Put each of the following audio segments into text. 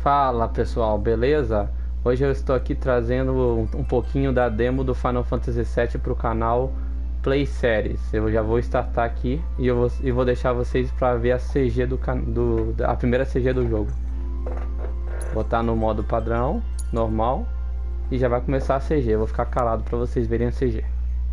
Fala pessoal, beleza? Hoje eu estou aqui trazendo um pouquinho da demo do Final Fantasy VII para o canal Play Series. Eu já vou startar aqui e vou deixar vocês para ver a CG a primeira CG do jogo. Vou botar no modo padrão, normal, e já vai começar a CG. Eu vou ficar calado para vocês verem a CG.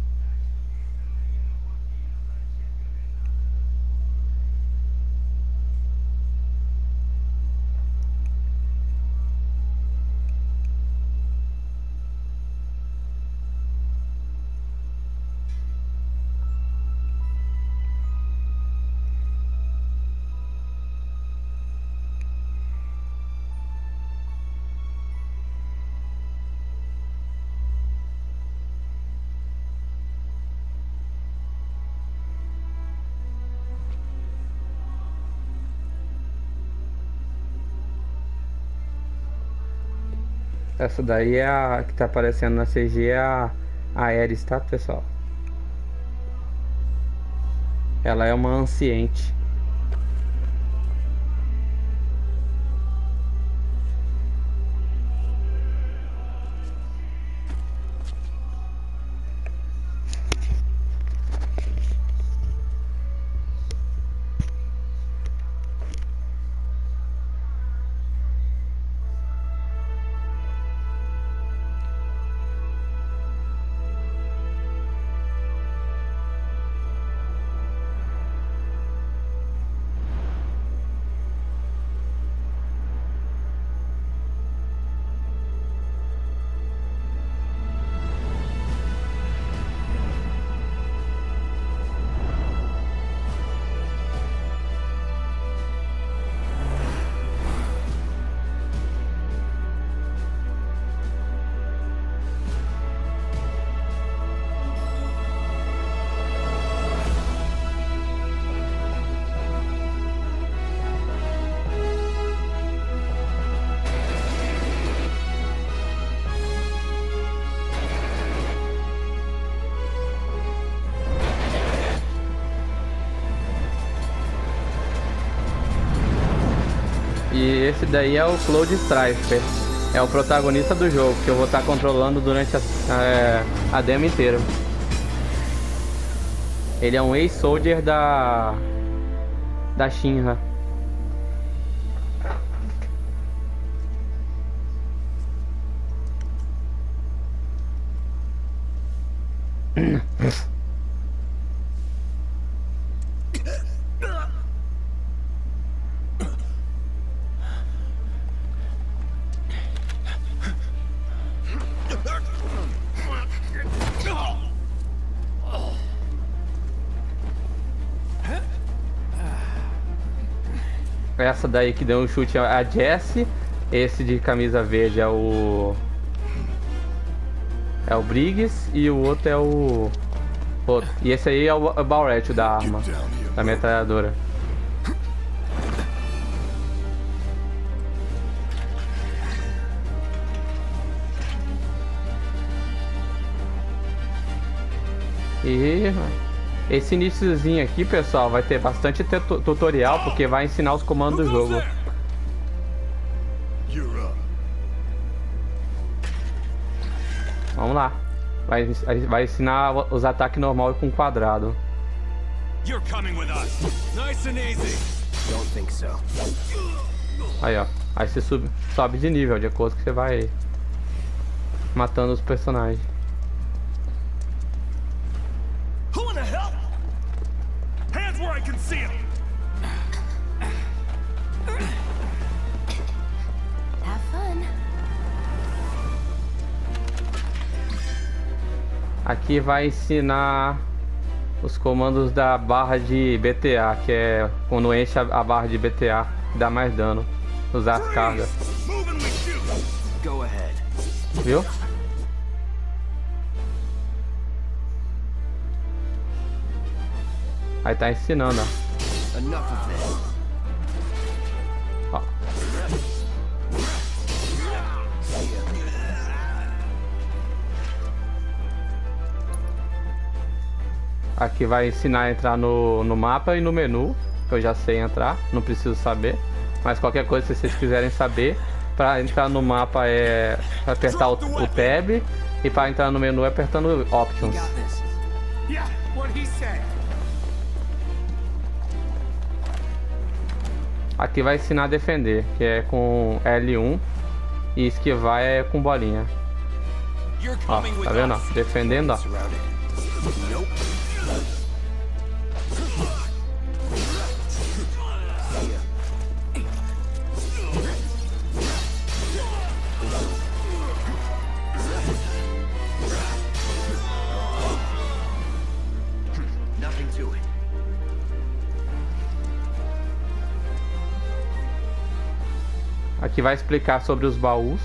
Essa daí é a que tá aparecendo na CG, é a Aeris, tá, pessoal? Ela é uma anciente. E esse daí é o Cloud Strife, é o protagonista do jogo, que eu vou estar controlando durante a demo inteira. Ele é um ex-soldier da Shinra. Essa daí que deu um chute é a Jessie. Esse de camisa verde é o Briggs. E o outro é o E esse aí é o Barrett da arma, da metralhadora. E esse iniciozinho aqui, pessoal, vai ter bastante tutorial, porque vai ensinar os comandos do jogo. Vamos lá. Vai ensinar os ataques normais com quadrado. Aí, ó. Aí você sobe de nível, de acordo que você vai matando os personagens. Aqui vai ensinar os comandos da barra de BTA, que é quando enche a barra de BTA, dá mais dano, usar as cargas. Viu? Aí tá ensinando, ó. Aqui vai ensinar a entrar no mapa e no menu, que eu já sei entrar, não preciso saber. Mas qualquer coisa, se vocês quiserem saber, Pra entrar no mapa é apertar o Tab. E pra entrar no menu é apertando Options. Aqui vai ensinar a defender, que é com L1. E esquivar é com bolinha. Ó, tá vendo? Ó? Defendendo, ó. Aqui vai explicar sobre os baús.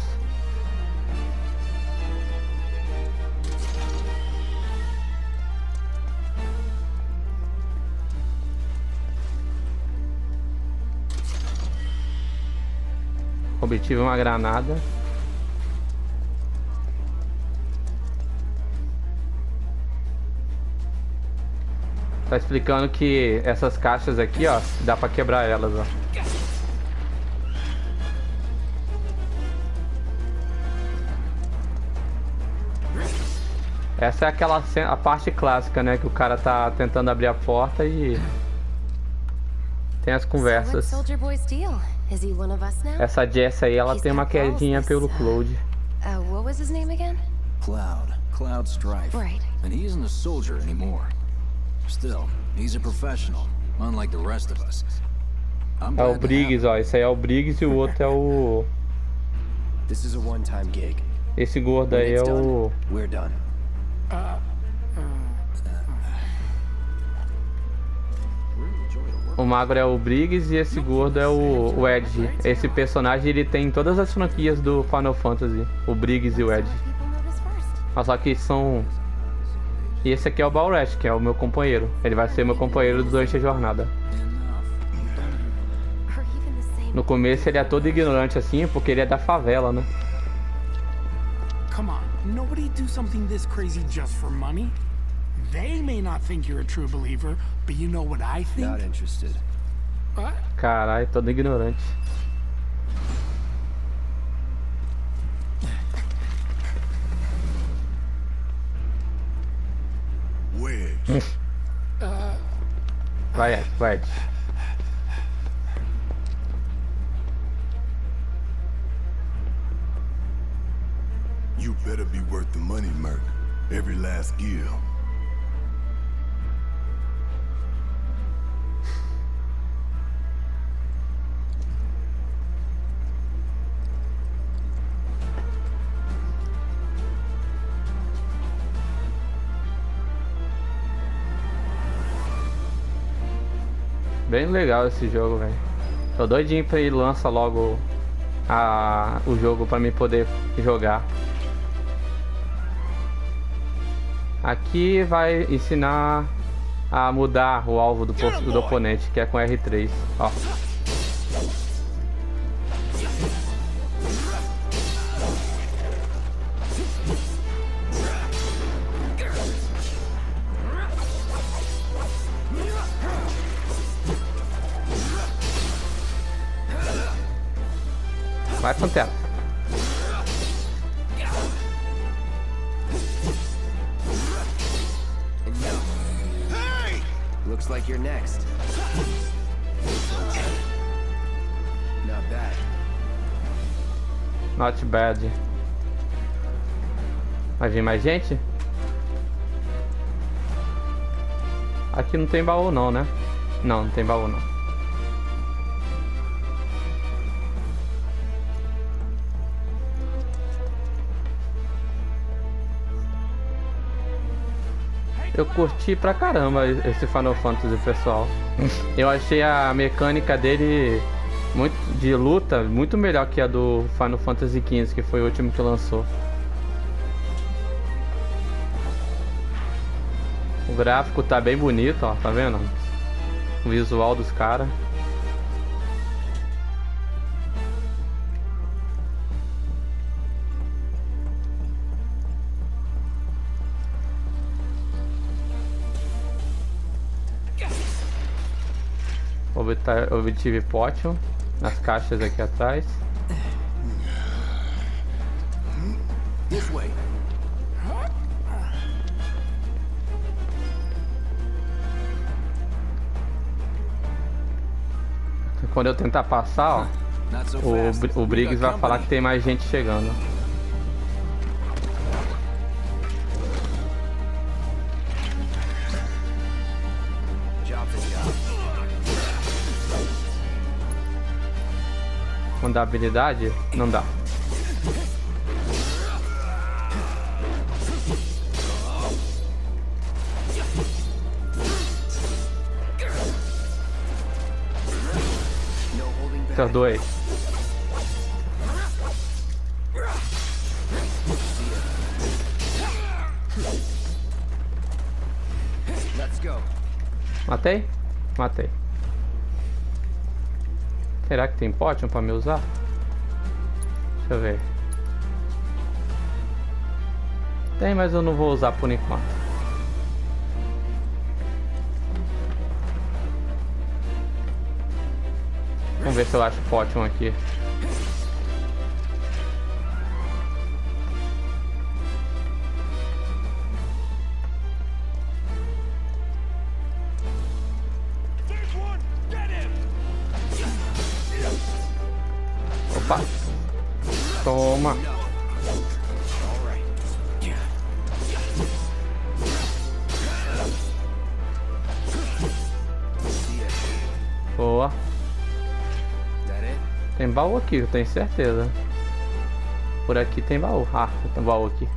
Obtive uma granada. Tá explicando que essas caixas aqui, ó, dá pra quebrar elas, ó. Essa é aquela a parte clássica, né? Que o cara tá tentando abrir a porta e tem as conversas. Essa Jess aí, ela tem uma quedinha pelo Cloud. What was his name again? Cloud Strife. Right. And he isn't a soldier anymore. Still, he's a professional, unlike the rest of us. É o Briggs, ó. Esse aí é o Briggs e o outro é o... This is a one-time gig. Esse gordo aí é o... We're done. O magro é o Briggs e esse gordo é o Edge. Esse personagem ele tem em todas as franquias do Final Fantasy, o Briggs e o Edge. Mas só que são... E esse aqui é o Balrog, que é o meu companheiro. Ele vai ser meu companheiro durante a jornada. No começo ele é todo ignorante assim, porque ele é da favela, né? Come on, nobody do something this crazy just for money. They may not think you're a true believer, but you know what I think? Not interested. What? Caralho, todo ignorante. Vai, Ed, vai. You better be worth the money, Merc. Every last gill. Bem legal esse jogo, velho. Tô doidinho pra ele lança logo o jogo pra mim poder jogar. Aqui vai ensinar a mudar o alvo do oponente, que é com R3, ó. Vai, Pantera. Looks like you're next. Not bad. Not bad. Vai vir mais gente? Aqui não tem baú não, né? Não, não tem baú não. Eu curti pra caramba esse Final Fantasy, pessoal. Eu achei a mecânica dele de luta muito melhor que a do Final Fantasy XV, que foi o último que lançou. O gráfico tá bem bonito, ó, tá vendo? O visual dos caras. Obtive potion nas caixas aqui atrás. Quando eu tentar passar, ó, Not so fast. o Briggs vai falar que tem mais gente chegando. Job's a job. Não dá habilidade? Não dá. No holding back. Perdoei. Let's go. Matei? Matei. Será que tem potion pra me usar? Deixa eu ver. Tem, mas eu não vou usar por enquanto. Vamos ver se eu acho potion aqui. Opa! Toma! All right. See ya. Boa! That it? Tem baú aqui, eu tenho certeza. Por aqui tem baú. Ah, tem baú aqui.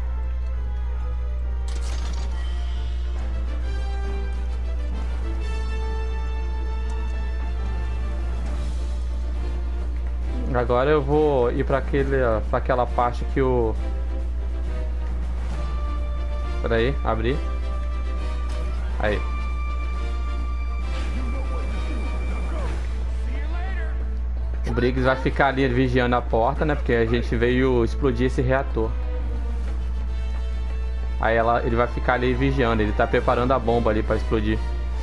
Agora eu vou ir para aquela parte que o... Pera aí, abrir. Aí. O Briggs vai ficar ali vigiando a porta, né? Porque a gente veio explodir esse reator. Aí ele vai ficar ali vigiando. Ele tá preparando a bomba ali para explodir.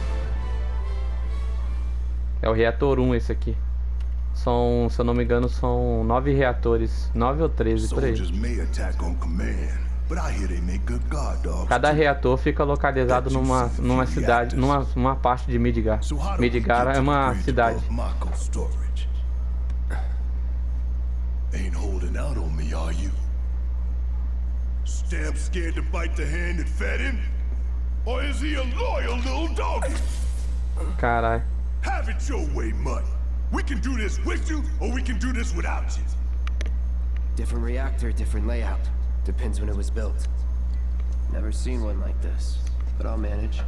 É o reator 1 esse aqui. São, se eu não me engano, são 9 reatores. 9 ou 13, por aí. Soldiers may attack on command, but I hear they make good guard dogs. Cada reator fica localizado numa cidade, numa parte de Midgar. So how do we Midgar get é to uma the bridge cidade. above Mako storage? Ain't holding out on me, are you? Stamp scared to bite the hand that fed him? Or is he a loyal little doggy? Caralho. Have it your way, Mud. We can do this with you, or we can do this without you. Different reactor, different layout. Depends when it was built. Never seen one like this, but I'll manage.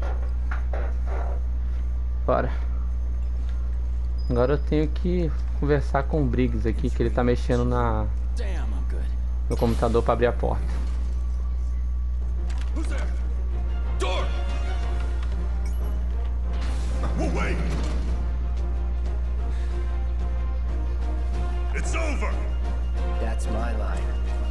Bora. Agora eu tenho que conversar com o Briggs aqui, que ele tá mexendo Damn, I'm good. no computador para abrir a porta. Who's there? Door! We'll wait. It's over. That's my line.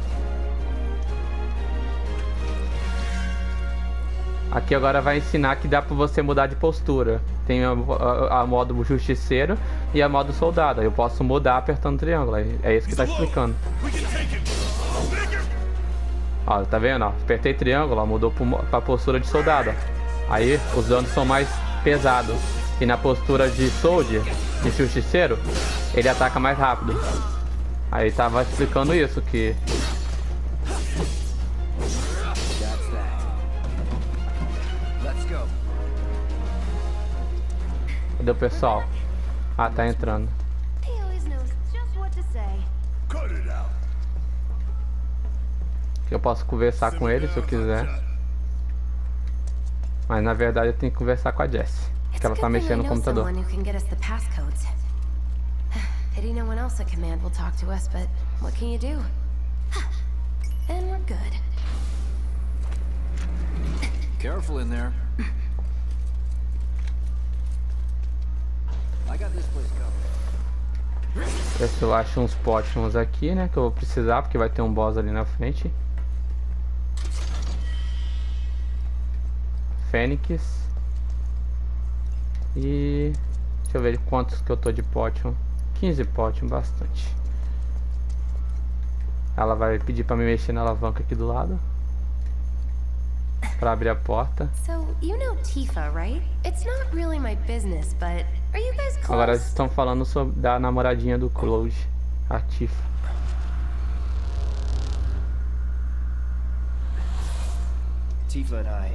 Aqui agora vai ensinar que dá pra você mudar de postura. Tem a modo justiceiro e a modo soldado. Eu posso mudar apertando o triângulo. É isso que tá explicando. We can take it. Bigger. Ó, tá vendo? Ó, apertei triângulo, ó, mudou pra postura de soldado. Ó. Aí os danos são mais pesados. E na postura de soldier, de justiceiro, ele ataca mais rápido. Aí tava explicando isso, que That's that. Let's go. cadê o pessoal? Ah, tá entrando. He always knows just what to say. Cut it out. Eu posso conversar com ele se eu quiser. Mas na verdade eu tenho que conversar com a Jessie, que ela tá mexendo no computador. Someone who can get us the passcodes. Pity no one else at command will talk to us, but what can you do? And we're good. Careful in there. I got this place covered. Ver se eu acho uns potions aqui, né? Que eu vou precisar, porque vai ter um boss ali na frente. Fênix. E... deixa eu ver quantos que eu tô de potion. 15 potion, bastante. Ela vai pedir pra me mexer na alavanca aqui do lado. pra abrir a porta. So, you know Tifa, right? It's not really my business, but are you guys close? Agora eles estão falando sobre da namoradinha do Claude, a Tifa. Tifa and I.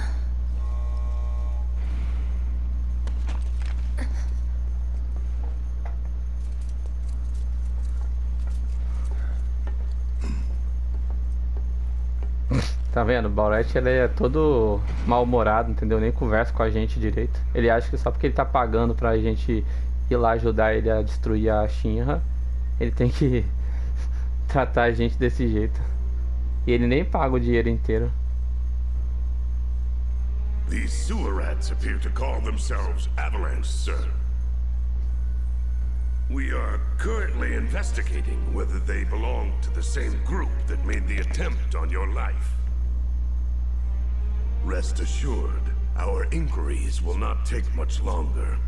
Tá vendo? O Bauret, ele é todo mal-humorado, entendeu? Nem conversa com a gente direito. Ele acha que só porque ele tá pagando pra gente ir lá ajudar ele a destruir a Shinra, ele tem que tratar a gente desse jeito. E ele nem paga o dinheiro inteiro. These sewer rats appear to call themselves Avalanche, sir. We are currently investigating whether they belong to the same group that made the attempt on your life. Rest assured, our inquiries will not take much longer.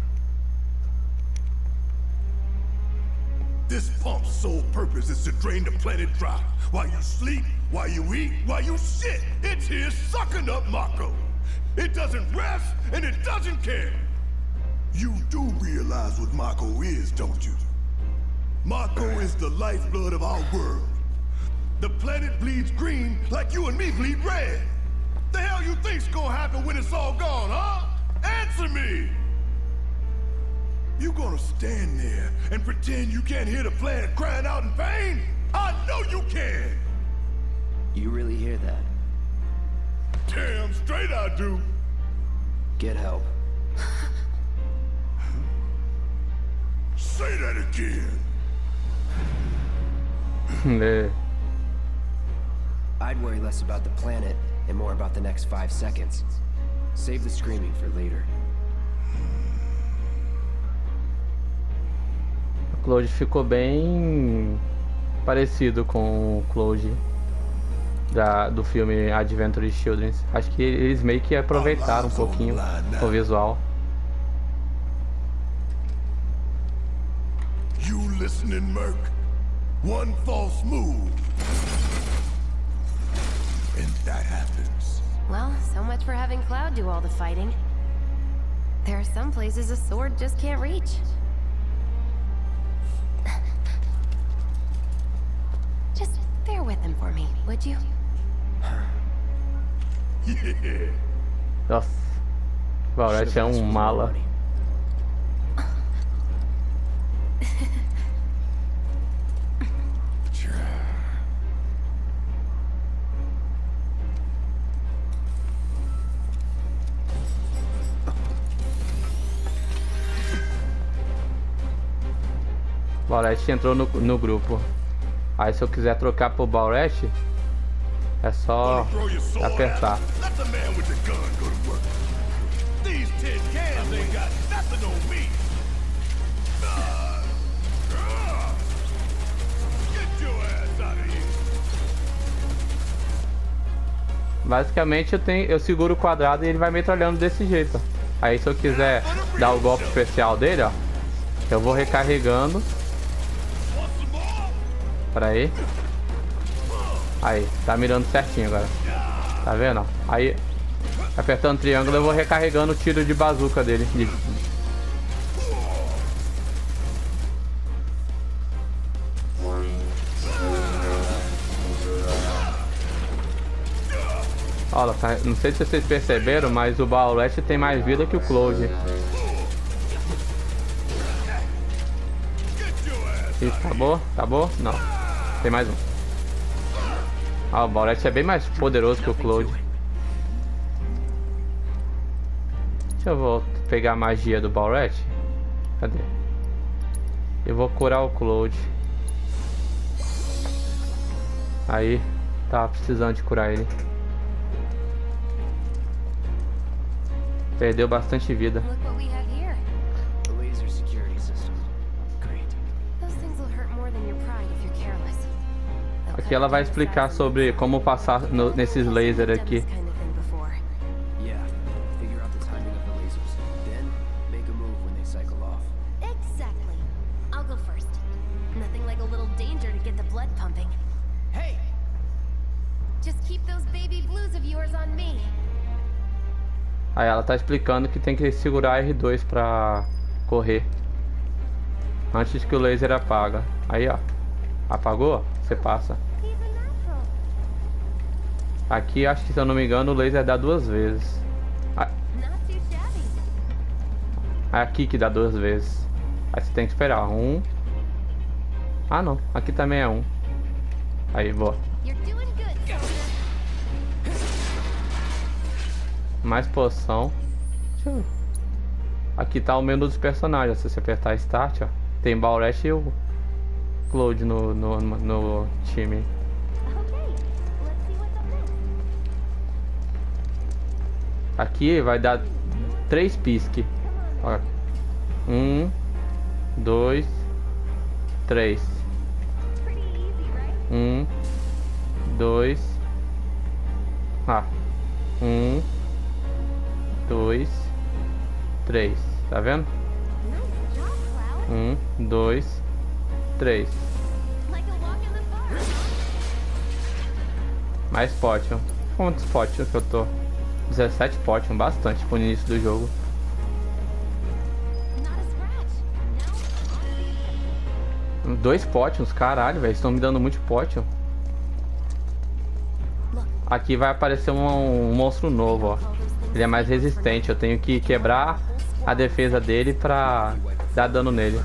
This pump's sole purpose is to drain the planet dry. While you sleep, while you eat, while you shit, it's here sucking up Mako. It doesn't rest, and it doesn't care. You do realize what Mako is, don't you? Mako is the lifeblood of our world. The planet bleeds green like you and me bleed red. The hell you think's gonna happen when it's all gone, huh? Answer me! You gonna stand there and pretend you can't hear the planet crying out in pain? I know you can! You really hear that? Damn straight I do! Get help. Say that again! I'd worry less about the planet and more about the next 5 seconds. Save the screaming for later. O Claude ficou bem parecido com o Claude do filme Adventure Children. Acho que eles meio que aproveitaram um pouquinho o visual. You listening, Merc? One false move, and that happens. Well, so much for having Cloud do all the fighting. There are some places a sword just can't reach. Just bear with him for me, would you? Yeah. Nossa, o Bauret é um mala. O Bauret entrou no grupo. Aí se eu quiser trocar pro Bauret, é só apertar. Basicamente eu seguro o quadrado e ele vai metralhando desse jeito. Aí se eu quiser dar o golpe especial dele, ó, eu vou recarregando. Pera aí. Aí, tá mirando certinho agora. Tá vendo? Aí, apertando o triângulo, eu vou recarregando o tiro de bazuca dele. Olha, tá, não sei se vocês perceberam, mas o Bauret tem mais vida que o Claude. Isso, acabou? Acabou? Não. Tem mais um. Ah, o Bauret é bem mais poderoso que o Claude. Deixa eu pegar a magia do Bauret. Cadê? Eu vou curar o Claude. Aí, tá precisando de curar ele. Perdeu bastante vida. Look what we have here. The laser security system. Great. Those things will hurt more than your pride if you're careless. They'll Aqui cut ela vai you down explicar fast. sobre como passar nesses lasers I've done aqui. this kind of thing before. Yeah. Figure out the timing of the lasers. Then, make a move when they cycle off. Exactly. I'll go first. Nothing like a little danger to get the blood pumping. Hey! Just keep those baby blues of yours on me. Aí ela tá explicando que tem que segurar R2 pra correr antes que o laser apaga. Aí ó, apagou, você passa. Aqui acho que, se eu não me engano, o laser dá 2 vezes. É aqui que dá 2 vezes. Aí você tem que esperar. 1. Ah não, aqui também é 1. Aí, boa. Mais poção. Aqui tá o menu dos personagens. Se você apertar Start, ó, tem Balrette e o Cloud no time. Aqui vai dar 3 pisque. 1, 2, 3. 1, 2. 1, 2, 3. Tá vendo? 1, 2, 3. Mais potion. Quantos potions que eu tô? 17 potion, bastante pro início do jogo. Dois potions, caralho, velho. Estão me dando muito potion. Aqui vai aparecer um monstro novo, ó. Ele é mais resistente. Eu tenho que quebrar a defesa dele pra dar dano nele.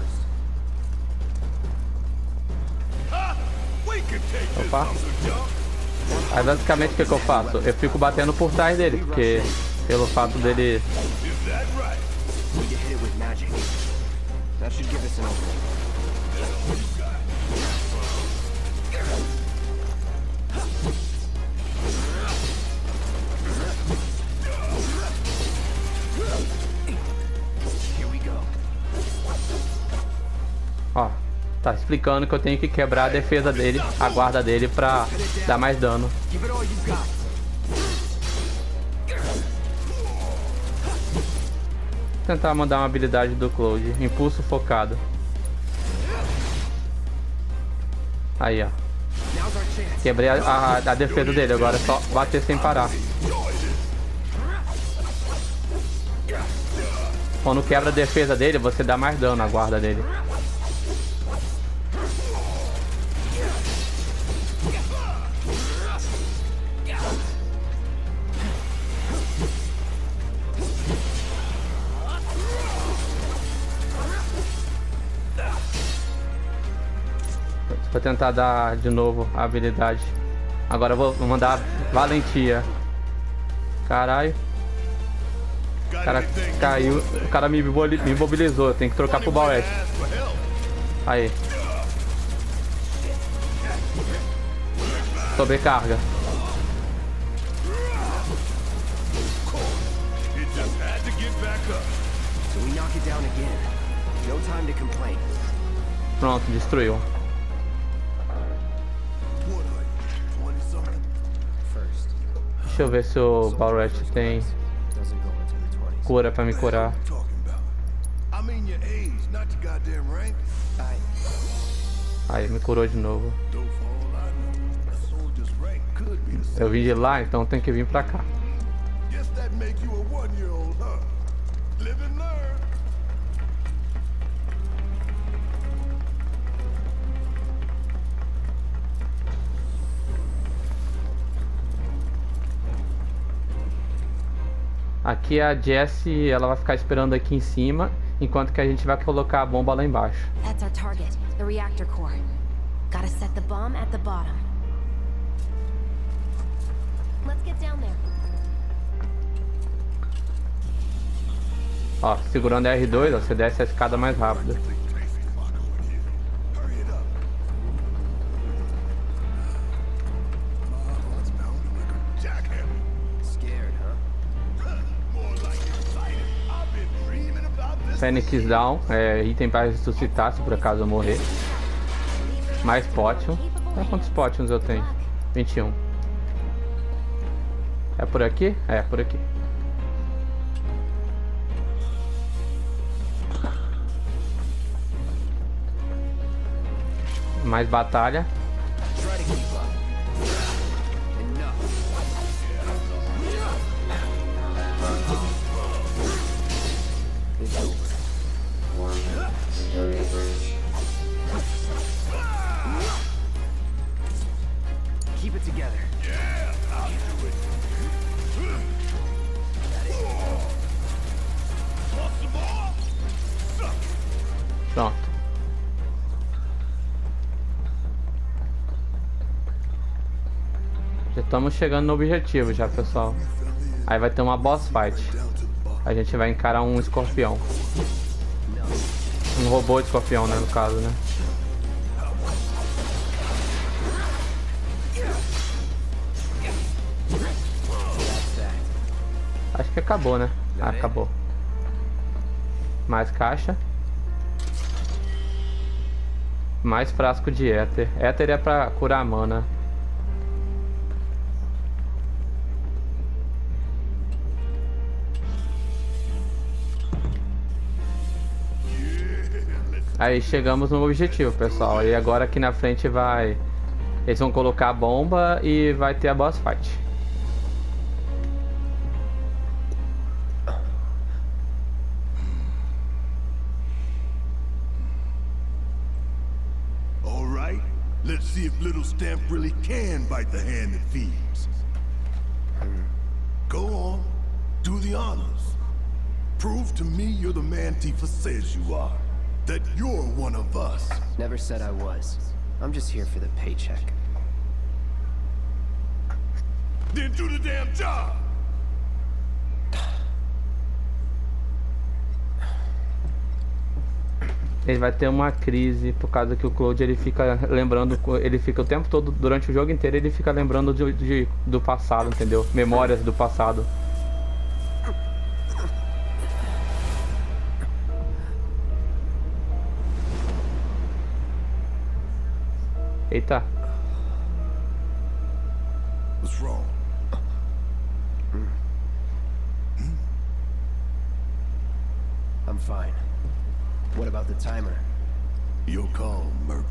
Opa. Aí basicamente o que eu faço? Eu fico batendo por trás dele, porque pelo fato dele... Ó, tá explicando que eu tenho que quebrar a defesa dele, a guarda dele, pra dar mais dano. Vou tentar mandar uma habilidade do Cloud, impulso focado. Aí, ó. Quebrei a defesa dele, agora é só bater sem parar. Quando quebra a defesa dele, você dá mais dano à guarda dele. Vou tentar dar de novo a habilidade. Agora eu vou mandar valentia. Caralho. O cara caiu. O cara me imobilizou. Tem que trocar pro Balrette. Aí. Sobrecarga. Pronto, destruiu. Deixa eu ver se o Balrette tem cura pra me curar. Aí, me curou de novo. Eu vim de lá, então tem que vir pra cá. Aqui a Jessie, ela vai ficar esperando aqui em cima, enquanto que a gente vai colocar a bomba lá embaixo. That's our target, the reactor core. Gotta set the bomb at the bottom. Let's get down there. Ó, segurando R2, ó, você desce a escada mais rápido. Phoenix Down, item para ressuscitar se por acaso eu morrer. Mais potion. Quantos potions eu tenho? 21. É por aqui? É, por aqui. Mais batalha. Pronto. Já estamos chegando no objetivo já, pessoal. Aí vai ter uma boss fight. A gente vai encarar um escorpião. Um robô de escorpião, né, no caso, né? Acho que acabou, né? Ah, acabou. Mais caixa. Mais frasco de éter. Éter é pra curar a mana. Aí chegamos no objetivo, pessoal. E agora aqui na frente vai... Eles vão colocar a bomba e vai ter a boss fight. Alright, let's see if Little Stamp really can bite the hand that feeds. Go on, do the honors. Prove to me you're the man Tifa says you are. That you're one of us. Never said I was. I'm just here for the paycheck. Then do the damn job! Ele vai ter uma crise por causa que o Cloud ele fica lembrando, ele fica o tempo todo, durante o jogo inteiro, ele fica lembrando do passado, entendeu? Memórias do passado. Eita. What's wrong? I'm fine. What about the timer? Your call, Merc.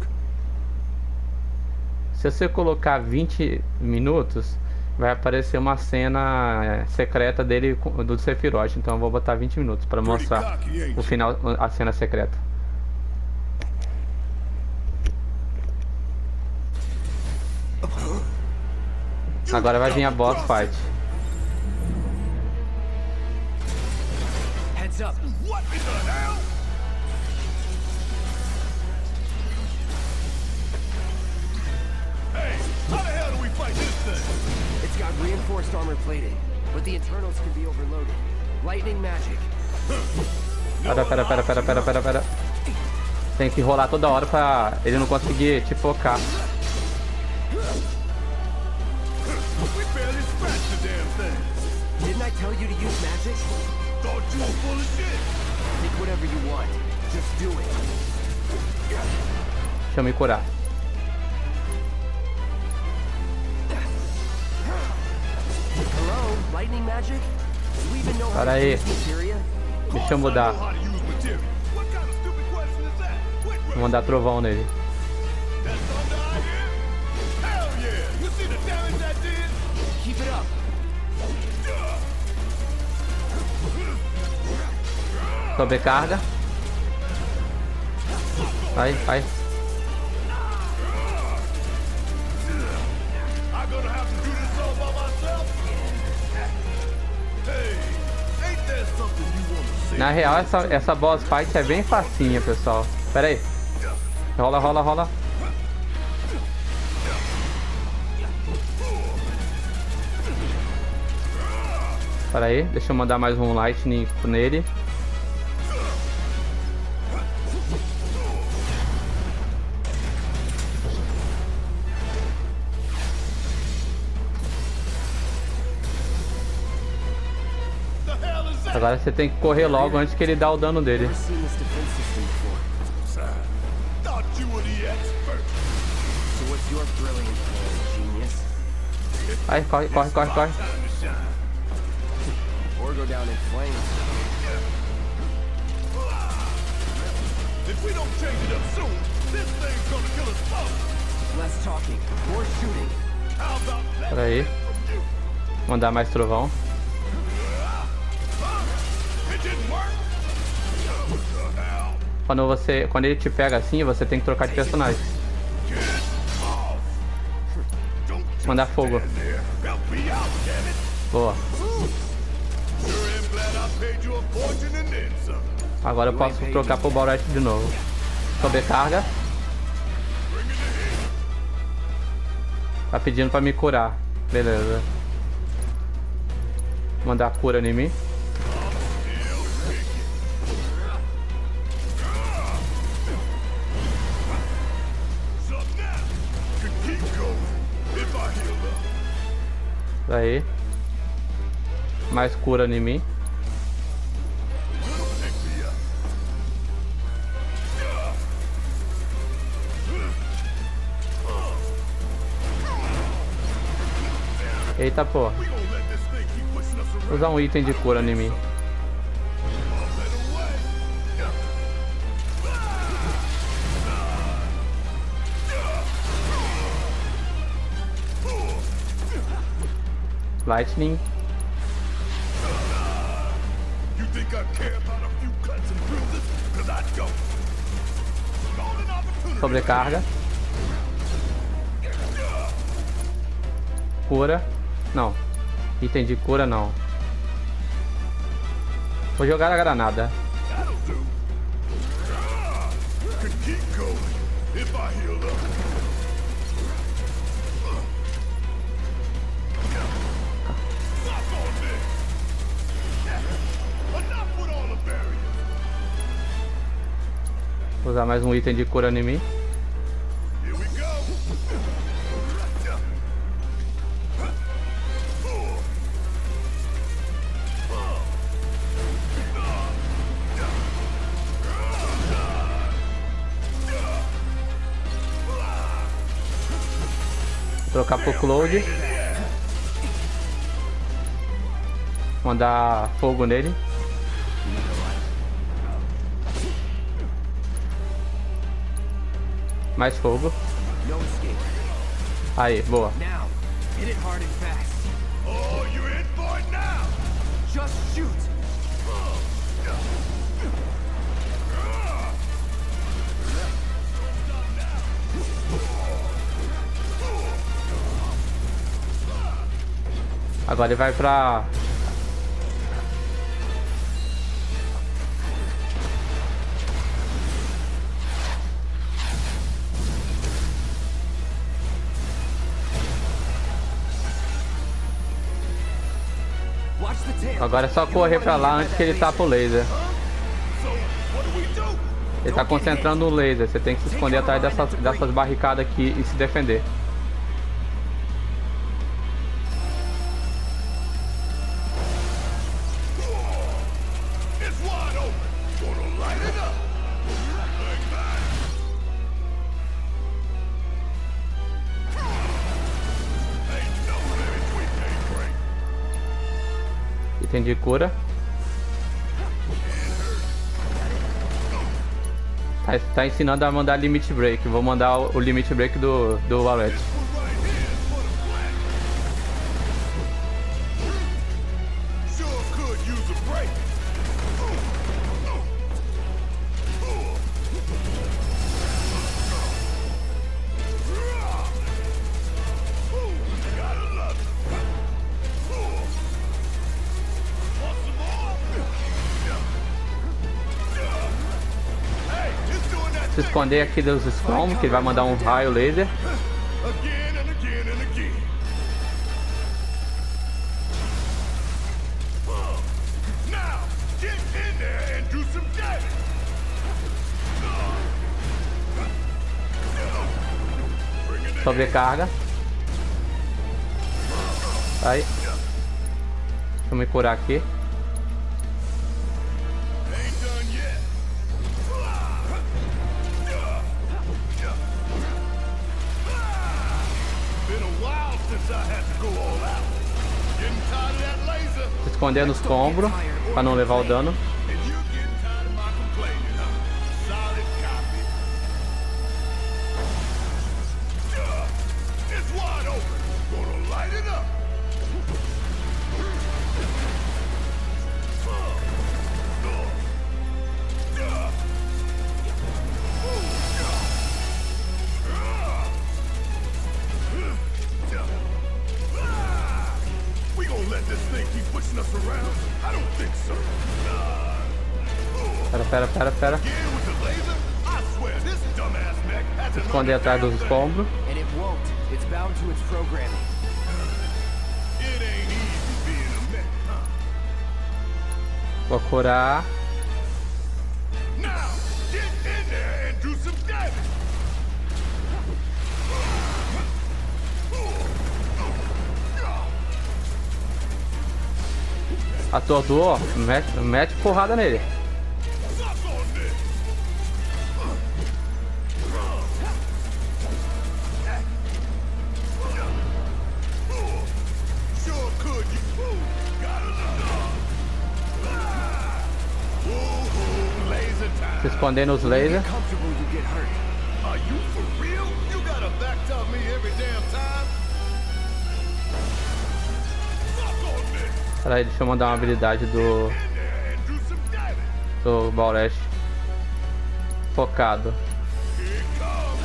Se você colocar 20 minutos, vai aparecer uma cena secreta dele do Sephiroth. Então eu vou botar 20 minutos para mostrar o final, a cena secreta. Agora vai vir a boss fight. Heads up. What in the hell? Hey, how the hell do we fight this thing? It's got reinforced armor plating, but the internals can be overloaded. Lightning magic. Pera. Tem que rolar toda hora pra ele não conseguir te focar. We barely scratched the damn thing. Didn't I tell you to use magic? Thought you were full of shit. Think whatever you want. Just do it. Deixa eu me curar. Hello, lightning magic? Do you even know how Para to aí. use materia? Deixa eu mudar. How to use material. What kind of stupid question is that? Quit Vou mandar trovão nele. That thunder I hear? Hell yeah! You see the damage that did? Keep it up. Sobrecarga. Vai. I'm gonna have to do this all by myself? Hey, ain't there something you wanna say? Na real, essa boss fight é bem facinha, pessoal. Pera aí. Rola. Pera aí, deixa eu mandar mais um lightning nele. The hell is that? Agora você tem que correr logo antes que ele dá o dano dele. Never seen this defense system before. Thought you were the expert. So what's your brilliant plan, genius? Vai, corre. Time to shine. Or go down in flames. If we don't change it up soon, this thing's gonna kill us both. Less talking, more shooting. How about that? Pera aí. Mandar mais trovão. It didn't work. What the hell? Quando ele te pega assim, você tem que trocar de personagem. Get off. Don't just Mandar fogo. stand there. Help me out, damn it. Boa. Sure am glad I paid you a fortune and then some. Agora eu posso trocar pro Balrog de novo. Sobrecarga. Tá pedindo pra me curar. Beleza. Mandar cura em mim. Aí. Mais cura em mim. Eita, pô. Vou usar um item de cura em mim. Lightning. Sobrecarga. Cura. Não. Item de cura não. Vou jogar a granada. Vou usar mais um item de cura em mim. Trocar pro Cloud. Mandar fogo nele. Mais fogo. Aí, boa. Agora ele vai pra... Agora é só correr pra lá antes que ele tapa o laser. Ele tá concentrando no laser. Você tem que se esconder atrás dessas barricadas aqui e se defender. Item de cura. Tá ensinando a mandar limit break. Vou mandar o limit break do Wallet. Se esconder aqui dos Storm, que ele vai mandar um raio laser. Sobrecarga. Aí. Deixa eu me curar aqui. Se esconder nos combros para não levar o dano. Pera. Se esconder atrás dos escombros. And it won't. It's bound to its programming. It ain't easy being a mech, huh? Vou curar. Now, get in there and do some damage. Atordoou, ó. Mete porrada nele. Suck on this. Sure could, you got it. Whoa, laser time. Se esconder nos lasers. Comfortable, you get hurt. Are you for real? You gotta backtalk me every damn time? Suck on this. Peraí, deixa eu mandar uma habilidade do In there and do some damage. Ballest. Focado. Here it comes.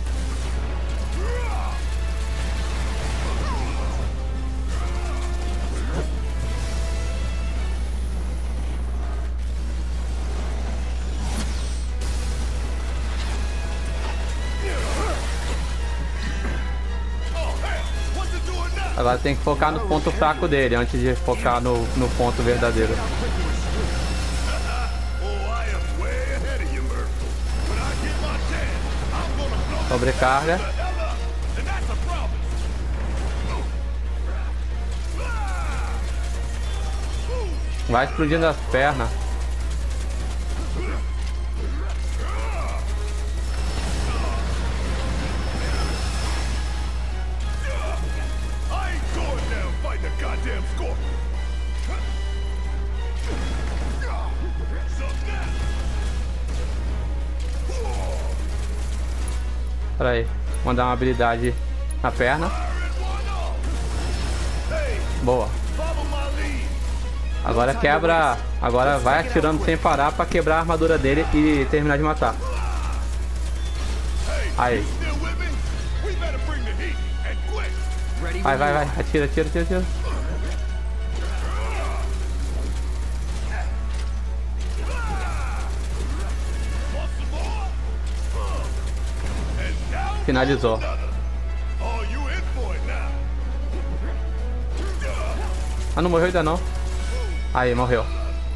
Oh, hell, what's it doing now? Agora tem que focar no ponto fraco dele antes de focar no ponto verdadeiro. Oh, I am way ahead of you, Murphy. When I get my chance, I'm gonna blow Sobrecarga. the hell up. And that's a promise. Vai explodindo as pernas. I ain't going down fighting a goddamn scorpion. So now. Peraí, mandar uma habilidade na perna. Firing one off. Hey, Boa. follow my lead. Agora quebra. Agora vai atirando sem parar pra quebrar a armadura dele e terminar de matar. Hey, Aí. you still with me? We better bring the heat and quick. Ready Vai, when vai, you vai. are. Atira, atira, atira, atira. Want some more? And now Finalizou. another. Oh, you in for it now. Ah, não morreu ainda não. Aí, morreu.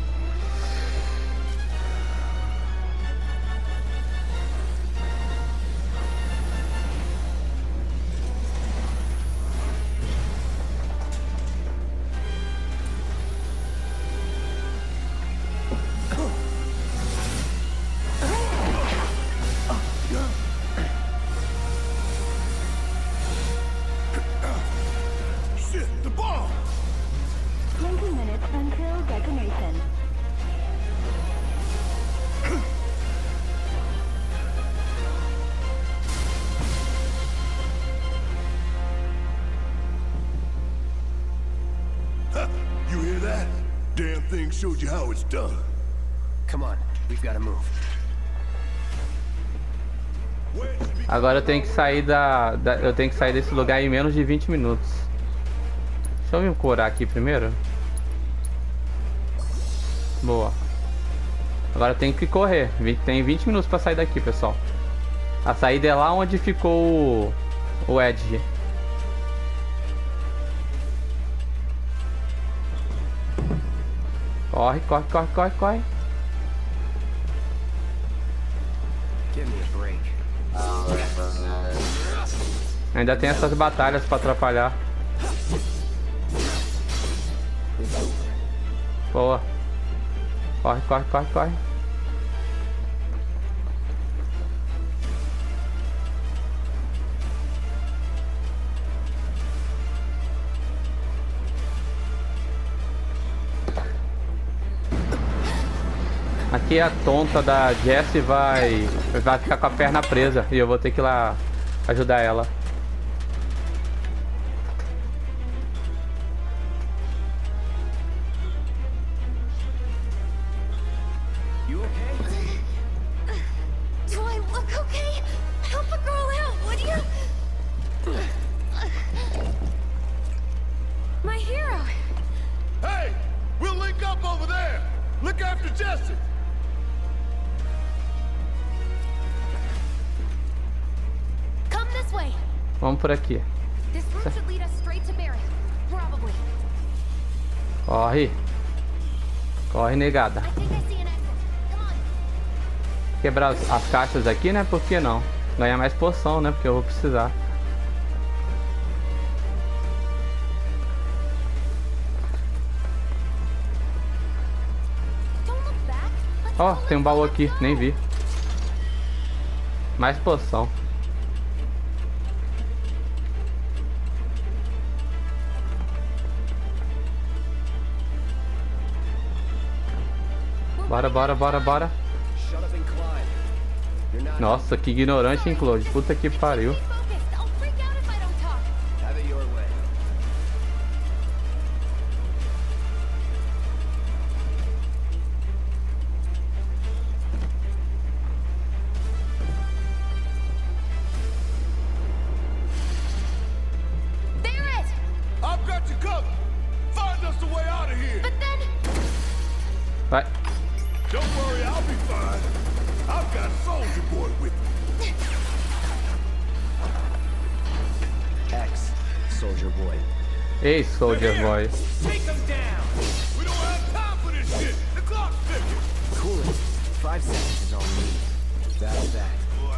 Shit, the bomb. 20 minutes until detonation. You hear that? Damn thing showed you how it's done. Come on, we've got to move. Where should we Agora eu tenho que sair eu tenho que sair desse lugar em menos de 20 minutos. Deixa eu me curar aqui primeiro. Boa. Agora eu tenho que correr. Tem 20 minutos pra sair daqui, pessoal. A saída é lá onde ficou o Edge. Corre, corre, corre, corre, corre. Give me a break. Ainda tem essas batalhas pra atrapalhar. Boa. Corre, corre, corre, corre. Aqui a tonta da Jessie vai ficar com a perna presa e eu vou ter que ir lá ajudar ela. You okay? Do I look okay? Help a girl out, would you? My hero. Hey, we'll link up over there. Look after Jesse. Vamos por aqui. This route should lead us straight to Barret. Probably. Corre. Corre, negada. I think I see an exit. Come on. Quebrar as caixas aqui, né? Por que não? Ganhar mais poção, né? Porque eu vou precisar. Don't look back. Let's Ó, go, tem um let's baú go, aqui, let's go. nem vi. Mais poção. Bora, bora, bora, bora. Shut up and climb. You're not. Nossa, que ignorante, hein, Claude? Puta que pariu. Stay focused. I'll freak out if I don't talk. Have it your way. Barret! I've got you covered. Find us the way out of here. But then... Vai. Don't worry, I'll be fine. I've got Soldier Boy with me. X, Soldier Boy. Ei, Soldier Boy. Take them down. We don't have time for this shit. The clock's ticking. Cool it. 5 seconds is all we need. That's that.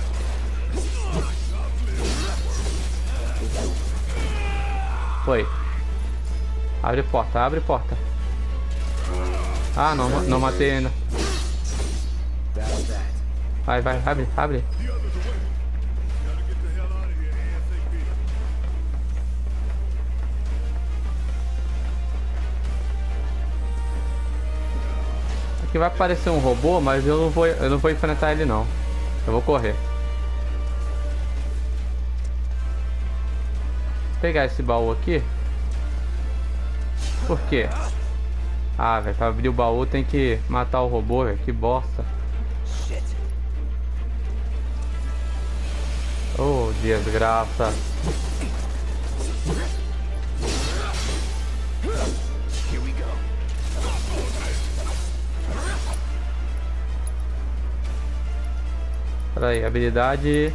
Foi. Abre porta, abre porta. Ah, não, não matei ainda. That's that. Vai, vai, abre, abre. The others away. Gotta get the hell out of here ASAP. Aqui vai aparecer um robô, mas eu não vou enfrentar ele não. Eu vou correr. Vou pegar esse baú aqui. Por quê? Ah, velho, pra abrir o baú tem que matar o robô, velho. Que bosta. Shit. Oh, desgraça. Here we go. Pera aí, habilidade.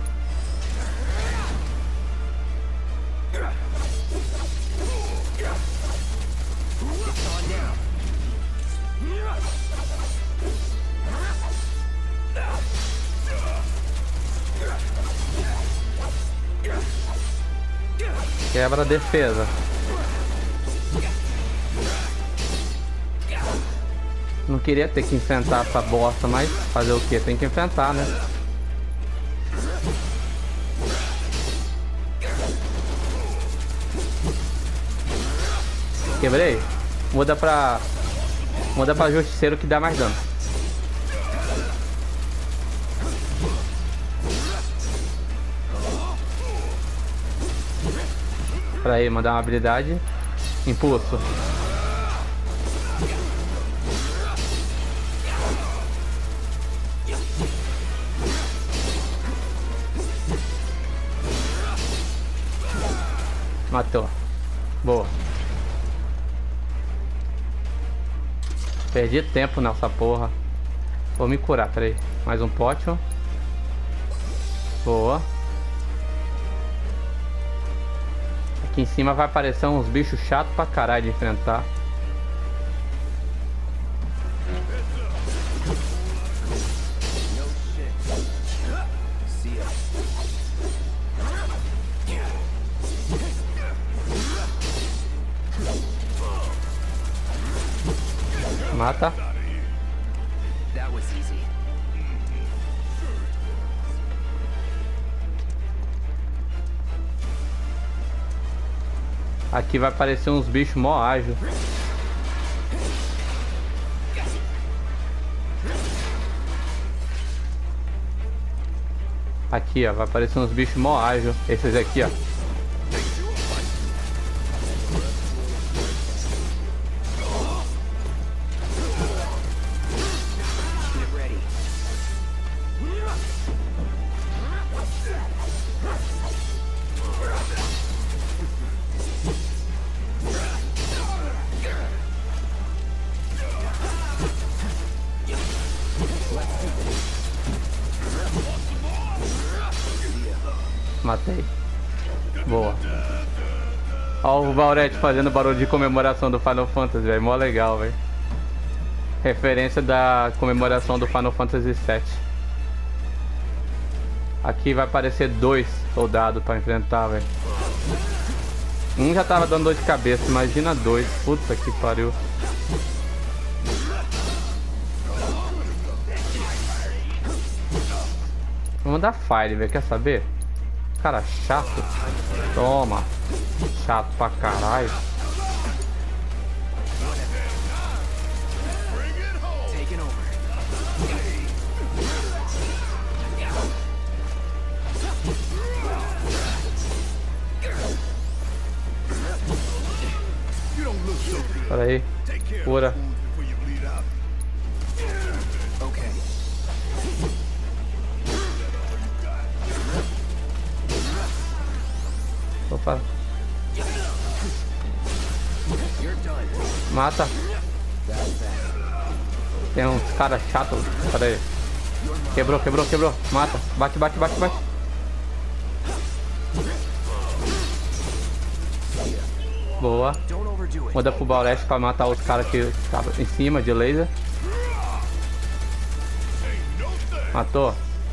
Quebra a defesa. Não queria ter que enfrentar essa bosta, mas fazer o que? Tem que enfrentar, né? Quebrei? Muda pra justiceiro que dá mais dano. Pra aí, mandar uma habilidade. Impulso. Matou. Boa. Perdi tempo nessa porra. Vou me curar, peraí. Mais um pote. Boa. Aqui em cima vai aparecer uns bichos chatos pra caralho de enfrentar. No shit. See ya. Mata. That was easy. Aqui vai aparecer uns bichos mó ágil. Aqui, ó, vai aparecer uns bichos mó ágil. Esses aqui, ó. Get ready. Matei. Boa. Ó o Valrete fazendo barulho de comemoração do Final Fantasy, velho. Mó legal, velho. Referência da comemoração do Final Fantasy VII. Aqui vai aparecer 2 soldados pra enfrentar, velho. Um já tava dando dor de cabeça, imagina 2. Puta que pariu. Vou mandar Fire, velho. Quer saber? Cara chato. Toma. Chato pra caralho. Pera aí. Cura. Opa. Mata. Tem uns caras chatos. Pera aí. Quebrou, quebrou, quebrou. Mata. Bate, bate, bate, bate. Boa. Muda pro Balreste pra matar os caras que estavam em cima de laser. Matou.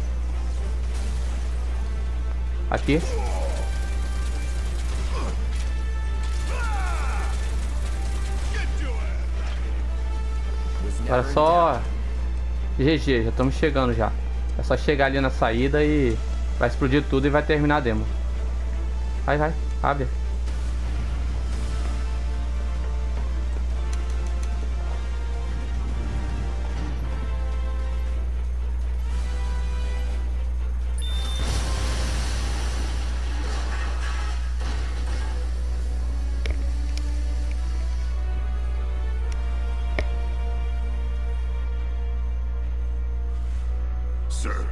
Aqui. Agora só GG, já estamos chegando já. É só chegar ali na saída e vai explodir tudo e vai terminar a demo. Vai, vai, abre. Sir.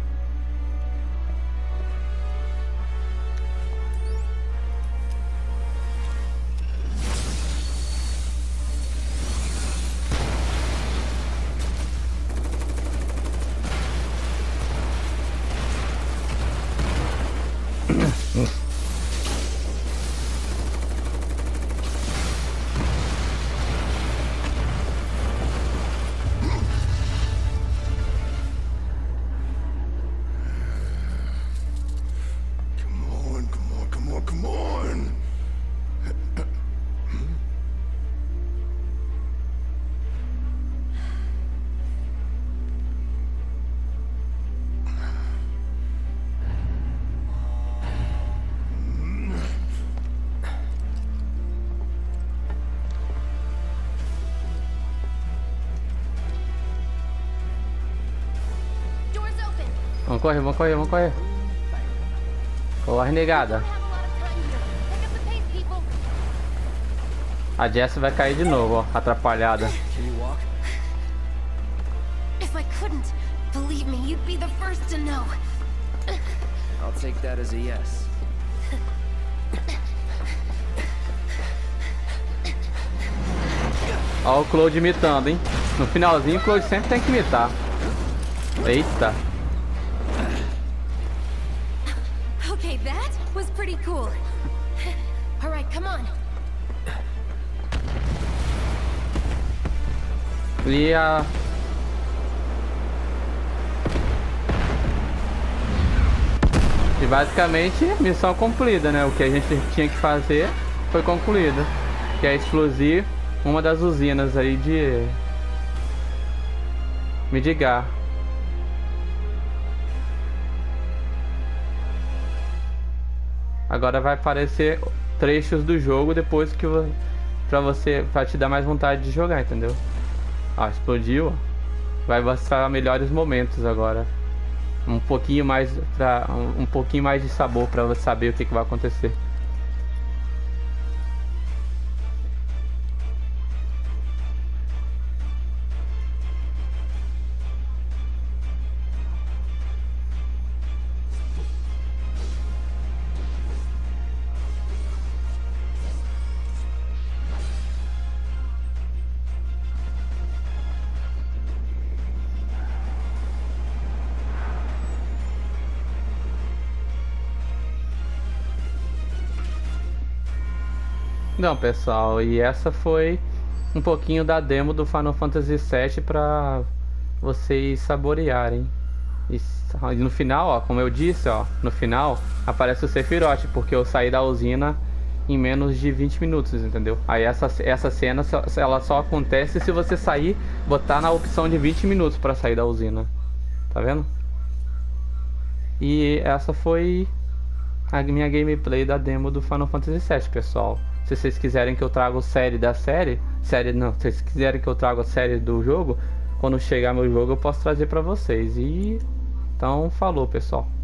Come on. Vamos correr, vamos correr, vamos correr. Corre, negada. A Jess vai cair de novo, ó, atrapalhada. If I couldn't, believe me, you'd be the first to know. I'll take that as a yes. Ó o Cloud imitando, hein? No finalzinho o Cloud sempre tem que imitar. Eita. Okay, that was pretty cool. All right, come on. E a... E basicamente missão concluída, né? O que a gente tinha que fazer foi concluído. Que é explodir uma das usinas aí de Midgar. Agora vai aparecer trechos do jogo depois que pra te dar mais vontade de jogar, entendeu? Ó, explodiu, ó. Vai mostrar melhores momentos agora. Um pouquinho mais de sabor pra você saber o que vai acontecer. Então, pessoal, e essa foi um pouquinho da demo do Final Fantasy VII para vocês saborearem. E no final, ó, como eu disse, ó, no final aparece o Sephiroth, porque eu saí da usina em menos de 20 minutos, entendeu? Aí essa cena, ela só acontece se você sair, botar na opção de 20 minutos para sair da usina. Tá vendo? E essa foi a minha gameplay da demo do Final Fantasy VII, pessoal. Se vocês quiserem que eu traga a série da série, não, se vocês quiserem que eu traga a série do jogo, quando chegar meu jogo eu posso trazer pra vocês. E então, falou, pessoal.